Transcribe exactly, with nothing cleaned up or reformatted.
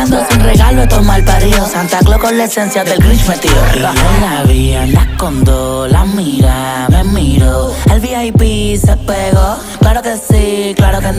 Ando sin regalo, esto mal parido. Santa Claus con la esencia del Grinch metido. Y yo la vi, anda con dos, la mira, me miro. El V I P se pegó, claro que sí, claro que no.